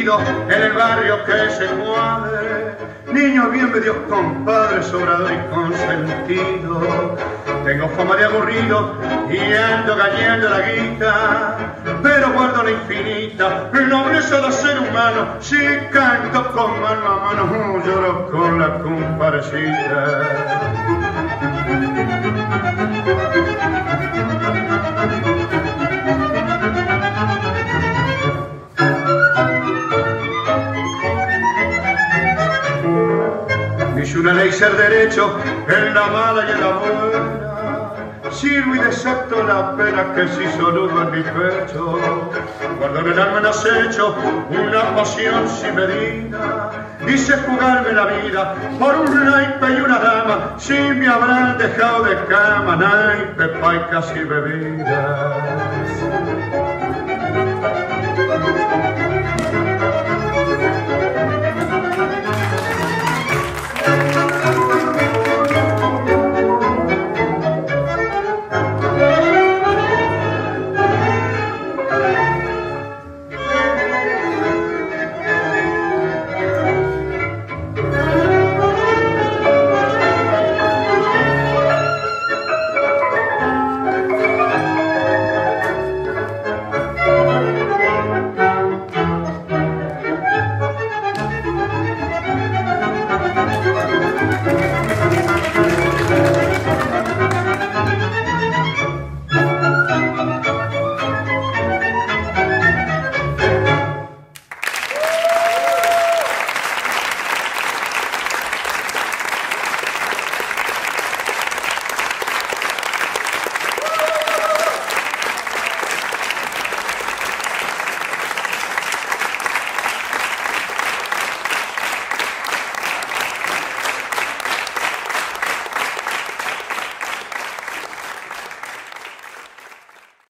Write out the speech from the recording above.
querido en el barrio que se mueve. Niño bien me dio compadre, sobrador y consentido. Tengo fama de aburrido y ando gañando la guita, pero guardo la infinita nobleza de ser humano. Si canto con mano a mano, lloro con la comparecita. Es una ley ser derecho en la mala y en la buena. Sirvo y desacto la pena que se hizo nudo en mi pecho. Guardo en el alma en acecho una pasión sin medida. Hice jugarme la vida por un naipe y una dama. Si me habrán dejado de cama, naipe, paicas y bebidas.